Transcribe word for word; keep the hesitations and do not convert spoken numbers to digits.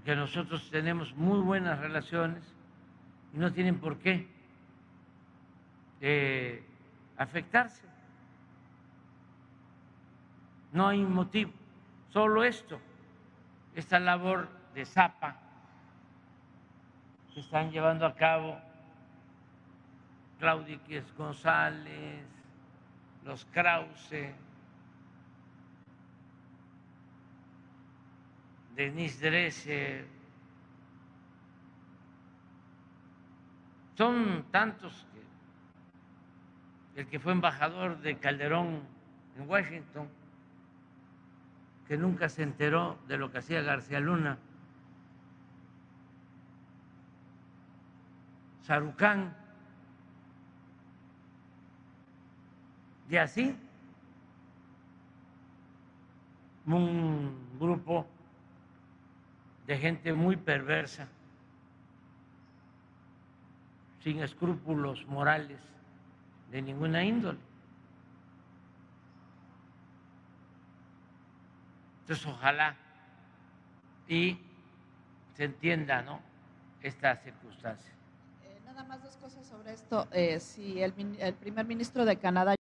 que nosotros tenemos muy buenas relaciones y no tienen por qué eh, afectarse. No hay motivo, solo esto, esta labor de zapa que están llevando a cabo Claudiquez González, los Krause, Denise Dresser, son tantos que el que fue embajador de Calderón en Washington, que nunca se enteró de lo que hacía García Luna, Sarucán, y así un grupo de gente muy perversa, sin escrúpulos morales de ninguna índole. Entonces, ojalá y se entienda, ¿no?, esta circunstancia. Eh, nada más dos cosas sobre esto. Eh, si el, el primer ministro de Canadá